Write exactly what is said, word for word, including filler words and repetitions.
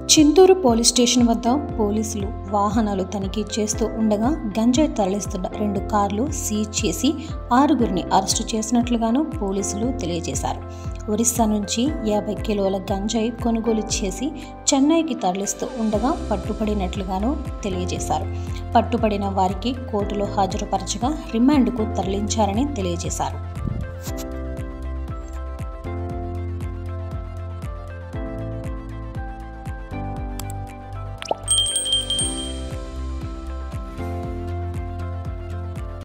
Chintur police station వద్ద పోలీసులు వాహనాలు తనిఖీ చేస్తూ ఉండగా గంజాయి తరలిస్తున్న రెండు కార్లు సీజ్ చేసి ఆరుగురిని అరెస్టు చేసినట్లుగాను పోలీసులు తెలియజేశారు. ఒరిస్సా నుంచి యాభై కిలోల గంజాయి కొనుగోలు చేసి చెన్నైకి తరలిస్తూ ఉండగా పట్టుబడినట్లుగాను తెలియజేశారు. పట్టుబడిన వారికి కోర్టులో హాజరుపరచగా రిమాండ్కు తరలించారని తెలియజేశారు.